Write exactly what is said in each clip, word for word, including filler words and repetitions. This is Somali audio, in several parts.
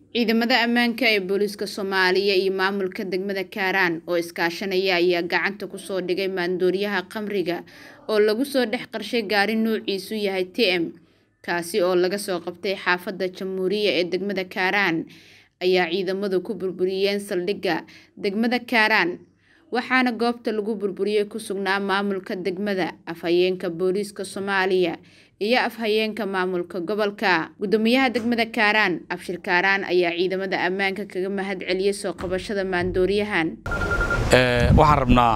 ciidamada ammaanka ee booliska Soomaaliyeed iyo maamulka degmada Kaaraan oo iskaashanaya ayaa gacanta ku soo dhigay maandooriyaha qamriga oo lagu soo dhex qarshay gaari nuuciisu yahay T M kaasi oo laga soo qabtay xaafadda Jamhuuriya ee degmada Kaaraan ayaa ciidamadu ku burburiyeen saldhigga degmada Kaaraan waxaana goobta lagu burburiyay ku sugnaa maamulka degmada afhayeenka booliska Soomaaliya iyo afhayeenka maamulka gobolka gudoomiyaha degmada Kaaraan Abshir Kaaraan ayaa ciidamada ammaanka kaga mahad celiyay soo qabashada maandooriyahan ee waxaan rabnaa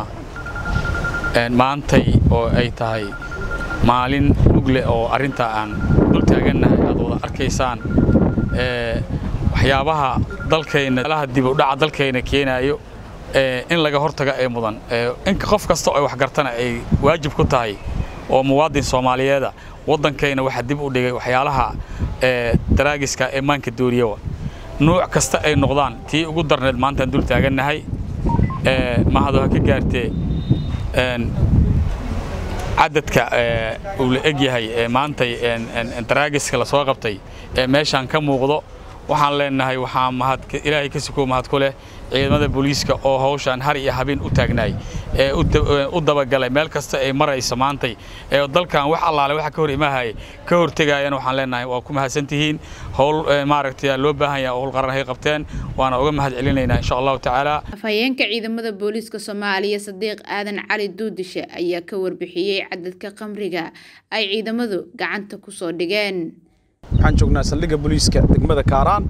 ee maantay oo ay tahay maalin mugle oo arinta aan dul taaganahay aad wada arkaysaan ee waxyaabaha dalkeena laha dib u dhaca dalkeena keenayo ee in laga hortaga ay mudan ee in qof kasta oo wax gartana ay waajib ku tahay oo muwaadin Soomaaliyeed waddankeena waxa dib u dhigay waxyaalaha ee daraagiska ee maanka dooriyo nooc kasta ay noqdaan tii ugu darneed maanta dul taaganahay ee mahado ka gaartay een cadadka ee uu la egyahay ee maanta een daraagiska la soo qabtay ee meeshan ka muuqdo waxaan leenahay waxa mahad Ilaahay ka soo mahad ku leh ciidamada booliska oo hawshan har iyo habeen u taagnay ee u dabagalay meel kasta ay marayso maantay ee dalkan wax allaale waxa ka hor imaahay ka hortagayaan waxaan leenahay waa ku mahadsantihiin hawl maaragtay loo baahan yahay oo qaran ay qabteen waana uga mahad celinaynaa insha Allah taala afhayeenka ciidamada booliska Soomaaliya Sadiq Aadan Cali Duudishe ayaa ka warbixiyay cadadka qamriga ay ciidamadu gacanta ku soo dhigeen waxaan joognaa saldhigga booliska degmada Kaaraan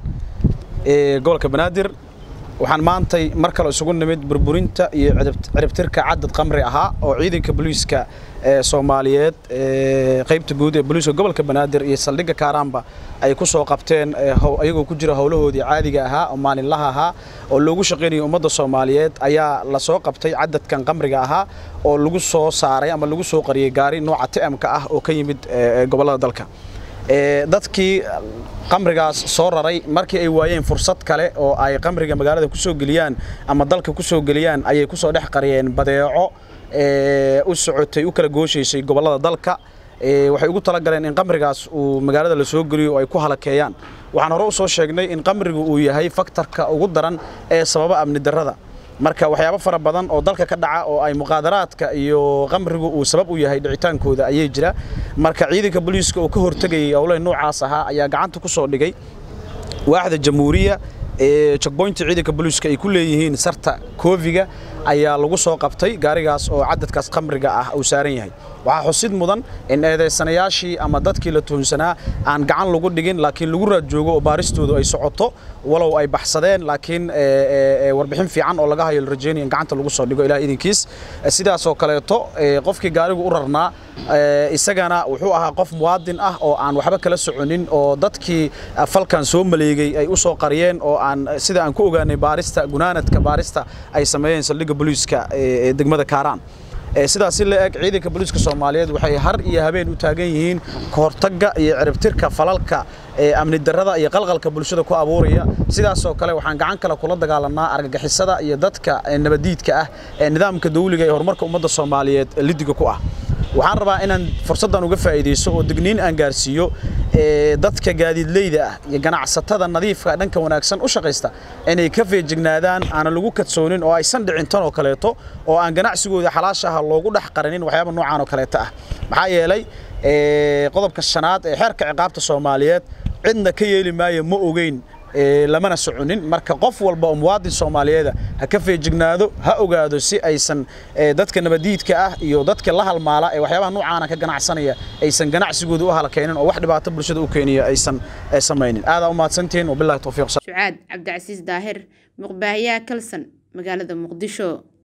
ee gobolka Banaadir waxaan maantay mar kale isugu nimid burburinta iyo ciribtirka cadad qamri ahaa oo ciidanka booliska ee Soomaaliyeed ee qaybta guud ee booliska gobolka Banaadir iyo saldhigga Kaaraanba ay ku soo qabteen ayagoo ku jira hawlahoodii caadiga ahaa oo maalinlaha ahaa oo loogu shaqeynayay ummadda Soomaaliyeed ayaa la soo qabtay cadadkan qamriga ahaa oo lagu soo saaray ama lagu soo qariyay gaari nooca T M ka ah oo ka yimid gobolada dalka ee dadkii qamrigaas soo raray markii ay waayeen fursad kale oo ay qamriga magaalada ku soo galiyaan ama dalka ku soo galiyaan ayay ku soo dhex qariyeen badeeco ee u socotay u kala gooshaysay gobolada dalka ee waxay ugu tala galeen in qamrigaas uu magaalada la soo galiyo oo ay ku halakeeyaan waxaan hore u soo sheegnay in qamrigu uu yahay faktarka ugu daran ee sababa amni darrada marka waxyaabo fara badan oo dalka ka dhaca oo ay muqaadaraadka iyo qamrigu uu sabab u yahay dhicitaankooda ayay jira marka ciidanka booliska oo ka hortagay awlay noocaas aha ayaa gacanta ku soo dhigay waaxda Jamhuuriya ee checkpoint ciidanka booliska ay ku leeyihiin sarta koofiga ayaa lagu soo qabtay gaarigaas oo cadadkaas qamriga ah uu saaran yahay waxa xusid mudan in eedeysanayaashii ama dadkii la tuhunsanaa aan gacan lagu dhigin laakiin lagu raad joogo oo baaristoodu ay socoto walow ay baxsadeen laakiin ee warbixin fiican oo laga hayo rajeynayaan gacanta lagu soo dhigo ilaa idinkiis sidaas oo kale to qofkii gaarigu u rarnaa isagana wuxuu ahaa qof muwaadin ah oo aan waxba kala soconin oo dadkii falkan soo maleegay ay u soo qariyeen oo aan sida aan ku ogaanay baarista gunaanadka baarista ay sameeyeen saldhigga booliska ee degmada Kaaraan ee sidaas la eeg ciidanka booliska Soomaaliyeed waxay har iyo habeen u taagan yihiin ka hortagga iyo ciribtirka falalka ee amni darrada iyo qalqalka bulshada ku abuuraya sidaas oo kale waxaan gacan kale kula dagaalanaa argagixisada iyo dadka nabadiidka ah ee nidaamka dawliga ee horumarka ummadda Soomaaliyeed lidiga ku ah waxaan rabaa inaan fursadan uga faa'iideysto oo digniin aan gaarsiiyo ee dadka gaadiidleyda ah iyo ganacsatada nadiifka dhanka wanaagsan u shaqeysta inay ka feejignaadaan aan lagu kadsoonin oo aysan dhicin tan oo kaleeto oo aan ganacsigooda xalaasha ah loogu dhax qarinin waxyaabo noocan oo kaleeto ah maxaa yeelay ee qodobka shanaad ee xeerka ciqaabta Soomaaliyeed cidna ka yeeli maayo ma ogeyn ee lamana soconin marka qof walba oo muwaadin Soomaaliyeed ha ka feejignaado ha ogaado si aysan dadka nabadiidka ah iyo dadka la halmaala ee waxyaabaha noocan ka ganacsanaya aysan ganacsigooda u halakeenin oo wax dhibaato bulshada u keenaya aysan sameeynin aad u mahadsantiin oo billahi tawfiiq Sucaad Cabdi Casiis Daahir muqbaahiya Kalsan Magaalada Muqdisho.